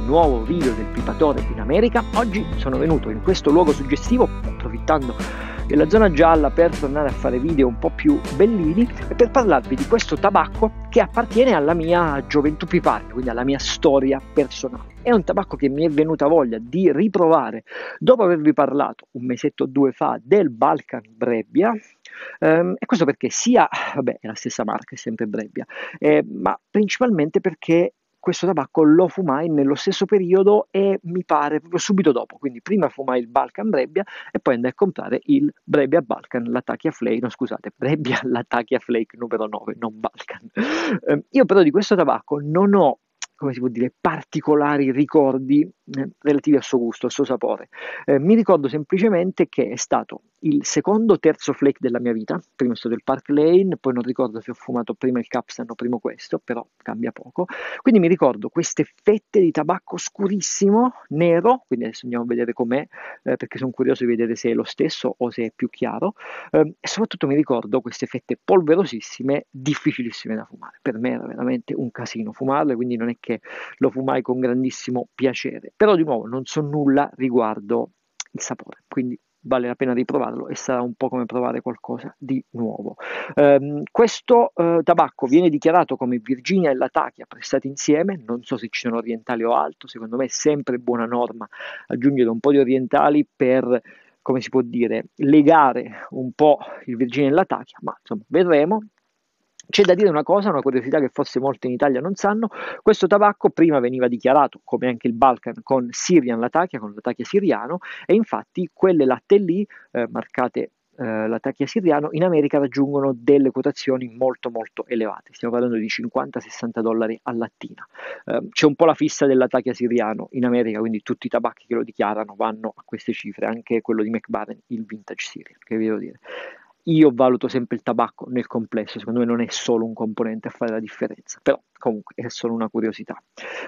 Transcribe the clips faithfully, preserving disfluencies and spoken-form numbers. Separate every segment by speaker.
Speaker 1: nuovo video del pipatore in America. Oggi sono venuto in questo luogo suggestivo, approfittando della zona gialla per tornare a fare video un po' più bellini e per parlarvi di questo tabacco che appartiene alla mia gioventù piparia, quindi alla mia storia personale. È un tabacco che mi è venuta voglia di riprovare dopo avervi parlato un mesetto o due fa del Balkan Brebbia. Um, e questo perché sia, vabbè, è la stessa marca, è sempre Brebbia, eh, ma principalmente perché questo tabacco lo fumai nello stesso periodo e mi pare proprio subito dopo, quindi prima fumai il Balkan Brebbia e poi andai a comprare il Brebbia Balkan Latakia Flake, no scusate, Brebbia Latakia Flake numero nove, non Balkan. Um, io però di questo tabacco non ho, come si può dire, particolari ricordi eh, relativi al suo gusto, al suo sapore. Eh, mi ricordo semplicemente che è stato il secondo o terzo flake della mia vita. Prima è stato il Park Lane, poi non ricordo se ho fumato prima il Capstan o prima questo, però cambia poco. Quindi mi ricordo queste fette di tabacco scurissimo, nero, quindi adesso andiamo a vedere com'è, eh, perché sono curioso di vedere se è lo stesso o se è più chiaro. Eh, e soprattutto mi ricordo queste fette polverosissime, difficilissime da fumare. Per me era veramente un casino fumarle, quindi non è che lo fumai con grandissimo piacere. Però di nuovo non so nulla riguardo il sapore, quindi vale la pena riprovarlo e sarà un po' come provare qualcosa di nuovo. Um, questo uh, tabacco viene dichiarato come Virginia e Latakia prestati insieme, non so se ci sono orientali o altro, secondo me è sempre buona norma aggiungere un po' di orientali per, come si può dire, legare un po' il Virginia e Latakia, ma insomma vedremo. C'è da dire una cosa, una curiosità che forse molti in Italia non sanno: questo tabacco prima veniva dichiarato, come anche il Balkan, con Syrian Latakia, con Latakia siriano, e infatti quelle latte lì, eh, marcate eh, Latakia siriano, in America raggiungono delle quotazioni molto molto elevate, stiamo parlando di cinquanta sessanta dollari a lattina. Eh, c'è un po' la fissa del Latakia siriano in America, quindi tutti i tabacchi che lo dichiarano vanno a queste cifre, anche quello di McBaren, il Vintage Syrian, che vi devo dire. Io valuto sempre il tabacco nel complesso, secondo me non è solo un componente a fare la differenza, però comunque è solo una curiosità.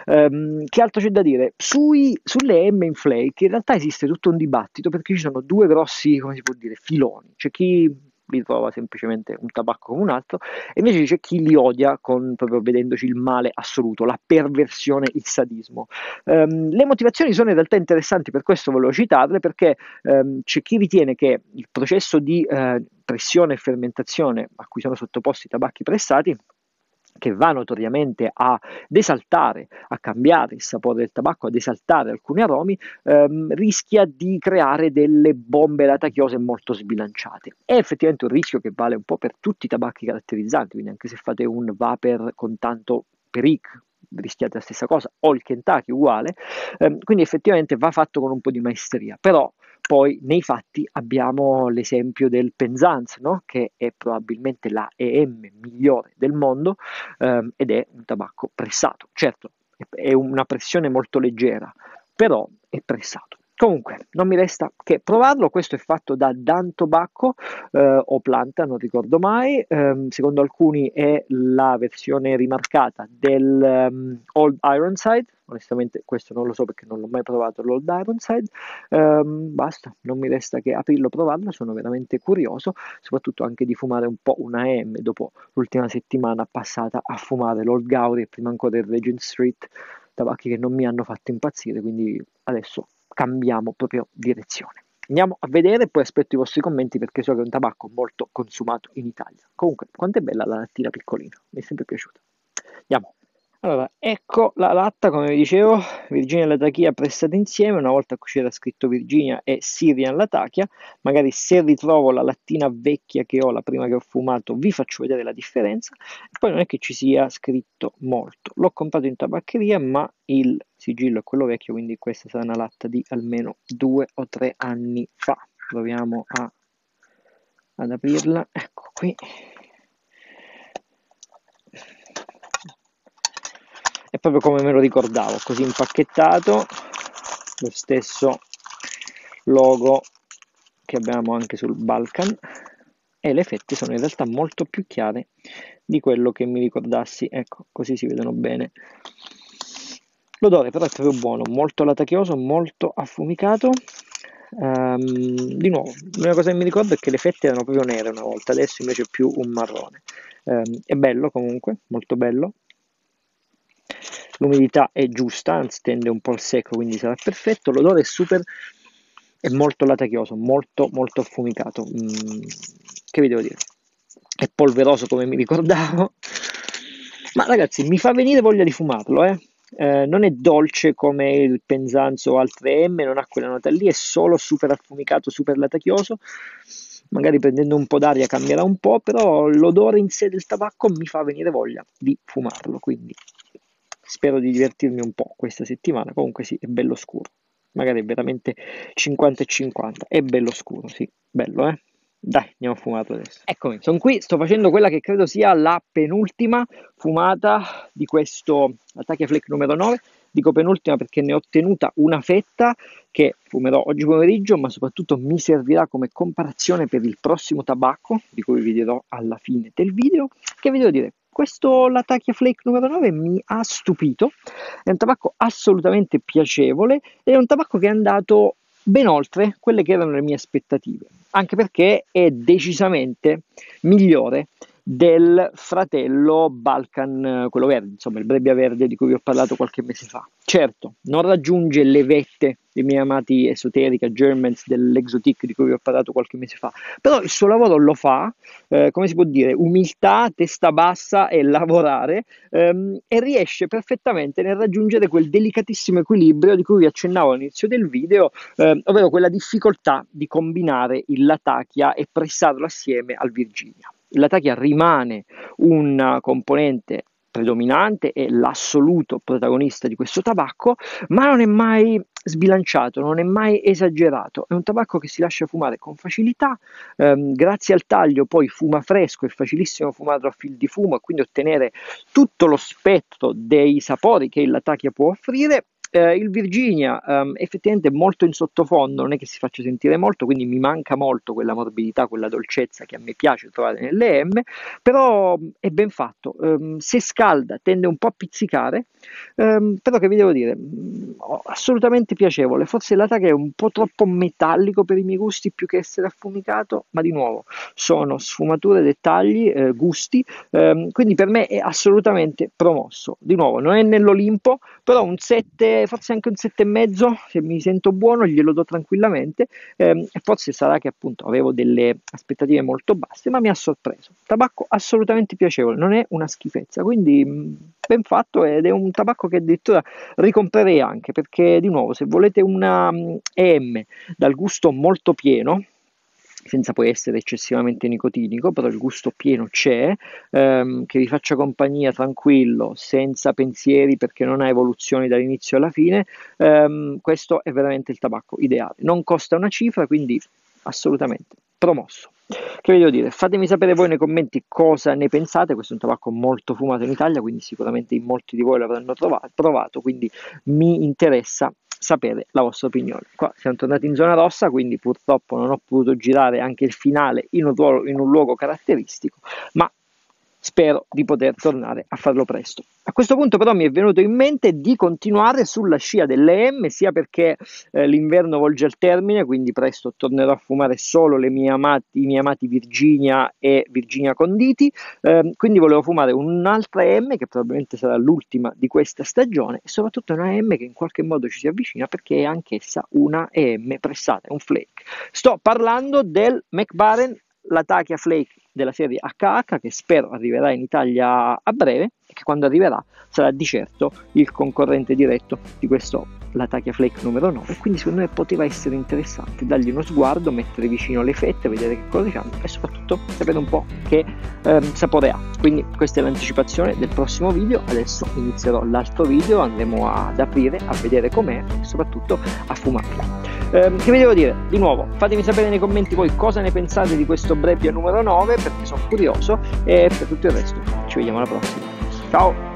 Speaker 1: Um, che altro c'è da dire? Sui, sulle M in Flake in realtà esiste tutto un dibattito, perché ci sono due grossi, come si può dire, filoni. C'è chi li trova semplicemente un tabacco come un altro, e invece c'è chi li odia, con, proprio vedendoci il male assoluto, la perversione, il sadismo. Um, le motivazioni sono in realtà interessanti, per questo volevo citarle, perché um, c'è chi ritiene che il processo di uh, pressione e fermentazione a cui sono sottoposti i tabacchi pressati, che va notoriamente ad esaltare, a cambiare il sapore del tabacco, ad esaltare alcuni aromi, ehm, rischia di creare delle bombe latachiose molto sbilanciate. È effettivamente un rischio che vale un po' per tutti i tabacchi caratterizzanti, quindi anche se fate un vapor con tanto peric, rischiate la stessa cosa, o il Kentucky uguale, ehm, quindi effettivamente va fatto con un po' di maestria, però poi nei fatti abbiamo l'esempio del Penzance, no? Che è probabilmente la E M migliore del mondo, ehm, ed è un tabacco pressato. Certo, è una pressione molto leggera, però è pressato. Comunque, non mi resta che provarlo. Questo è fatto da Dan Tobacco eh, o Planta, non ricordo mai. Eh, secondo alcuni è la versione rimarcata del um, Old Ironside. Onestamente questo non lo so perché non l'ho mai provato l'Old Ironside. Eh, basta, non mi resta che aprirlo, provarlo. Sono veramente curioso, soprattutto anche di fumare un po' una A M dopo l'ultima settimana passata a fumare l'Old Gowrie e prima ancora il Regent Street, tabacchi che non mi hanno fatto impazzire, quindi adesso cambiamo proprio direzione. Andiamo a vedere, poi aspetto i vostri commenti perché so che è un tabacco molto consumato in Italia. Comunque, quanto è bella la lattina piccolina, mi è sempre piaciuta. Andiamo. Allora, ecco la latta, come vi dicevo, Virginia e Latakia pressate insieme. Una volta qui c'era scritto Virginia e Syrian Latakia. Magari se ritrovo la lattina vecchia che ho, la prima che ho fumato, vi faccio vedere la differenza. Poi non è che ci sia scritto molto. L'ho comprato in tabaccheria, ma il sigillo è quello vecchio, quindi questa sarà una latta di almeno due o tre anni fa. Proviamo a, ad aprirla. Ecco qui. È proprio come me lo ricordavo, così impacchettato, lo stesso logo che abbiamo anche sul Balkan, e le fette sono in realtà molto più chiare di quello che mi ricordassi. Ecco, così si vedono bene. L'odore però è proprio buono, molto latachioso, molto affumicato. Um, di nuovo, l'unica cosa che mi ricordo è che le fette erano proprio nere una volta, adesso invece è più un marrone. Um, è bello comunque, molto bello. l'umidità è giusta, anzi tende un po' al secco, quindi sarà perfetto. L'odore è super, è molto latachioso, molto molto affumicato. Mm, che vi devo dire? È polveroso come mi ricordavo, ma ragazzi mi fa venire voglia di fumarlo, eh. Eh, non è dolce come il Penzance o altre M, non ha quella nota lì, è solo super affumicato, super latachioso. Magari prendendo un po' d'aria cambierà un po', però l'odore in sé del tabacco mi fa venire voglia di fumarlo, quindi spero di divertirmi un po' questa settimana. Comunque sì, è bello scuro, magari è veramente cinquanta e cinquanta, è bello scuro, sì, bello, eh. Dai, andiamo a fumato adesso. Eccomi, sono qui, sto facendo quella che credo sia la penultima fumata di questo Latakia Flake numero nove. Dico penultima perché ne ho tenuta una fetta che fumerò oggi pomeriggio, ma soprattutto mi servirà come comparazione per il prossimo tabacco, di cui vi dirò alla fine del video. Che vi devo dire? Questo Latakia Flake numero nove mi ha stupito, è un tabacco assolutamente piacevole ed è un tabacco che è andato ben oltre quelle che erano le mie aspettative, anche perché è decisamente migliore del fratello Balkan, quello verde, insomma il Brebbia verde di cui vi ho parlato qualche mese fa. Certo, non raggiunge le vette dei miei amati Esoterica, Germans, dell'Exotic di cui vi ho parlato qualche mese fa, però il suo lavoro lo fa, eh, come si può dire, umiltà, testa bassa e lavorare, ehm, e riesce perfettamente nel raggiungere quel delicatissimo equilibrio di cui vi accennavo all'inizio del video, eh, ovvero quella difficoltà di combinare il Latakia e pressarlo assieme al Virginia. Il Latakia rimane un componente predominante e l'assoluto protagonista di questo tabacco, ma non è mai sbilanciato, non è mai esagerato. È un tabacco che si lascia fumare con facilità, ehm, grazie al taglio poi fuma fresco, è facilissimo fumarlo a fil di fumo e quindi ottenere tutto lo spettro dei sapori che il Latakia può offrire. Eh, il Virginia um, effettivamente è molto in sottofondo, non è che si faccia sentire molto, quindi mi manca molto quella morbidità, quella dolcezza che a me piace trovare nelle M, però è ben fatto. Um, se scalda tende un po' a pizzicare, um, però che vi devo dire, um, assolutamente piacevole. Forse il Latakia è un po' troppo metallico per i miei gusti più che essere affumicato, ma di nuovo sono sfumature, dettagli, eh, gusti, um, quindi per me è assolutamente promosso. Di nuovo non è nell'Olimpo, però un sette, forse anche un sette e mezzo, se mi sento buono glielo do tranquillamente, ehm, e forse sarà che appunto avevo delle aspettative molto basse, ma mi ha sorpreso. Tabacco assolutamente piacevole, non è una schifezza, quindi mh, ben fatto, ed è un tabacco che addirittura ricomprerei anche, perché di nuovo se volete una mh, E M dal gusto molto pieno, senza poi essere eccessivamente nicotinico, però il gusto pieno c'è, ehm, che vi faccia compagnia tranquillo, senza pensieri perché non ha evoluzioni dall'inizio alla fine, ehm, questo è veramente il tabacco ideale. Non costa una cifra, quindi assolutamente promosso. Che vi devo dire? Fatemi sapere voi nei commenti cosa ne pensate. Questo è un tabacco molto fumato in Italia, quindi sicuramente in molti di voi l'avranno provato, quindi mi interessa sapere la vostra opinione. Qua siamo tornati in zona rossa, quindi purtroppo non ho potuto girare anche il finale in un, ruolo, in un luogo caratteristico, ma spero di poter tornare a farlo presto. A questo punto però mi è venuto in mente di continuare sulla scia delle M, sia perché eh, l'inverno volge al termine, quindi presto tornerò a fumare solo le mie amati, i miei amati Virginia e Virginia Conditi, eh, quindi volevo fumare un'altra M che probabilmente sarà l'ultima di questa stagione, e soprattutto una M che in qualche modo ci si avvicina perché è anch'essa una E M pressata, un flake. Sto parlando del Mac Baren Latakia Flake della serie H H, che spero arriverà in Italia a breve e che quando arriverà sarà di certo il concorrente diretto di questo Latakia Flake numero nove, quindi secondo me poteva essere interessante dargli uno sguardo, mettere vicino le fette, vedere che cosa hanno e soprattutto sapere un po' che ehm, sapore ha. Quindi questa è l'anticipazione del prossimo video. Adesso inizierò l'altro video, andremo ad aprire, a vedere com'è e soprattutto a fumarla. Eh, che vi devo dire? Di nuovo, fatemi sapere nei commenti voi cosa ne pensate di questo Brebbia numero nove, perché sono curioso, e per tutto il resto ci vediamo alla prossima. Ciao!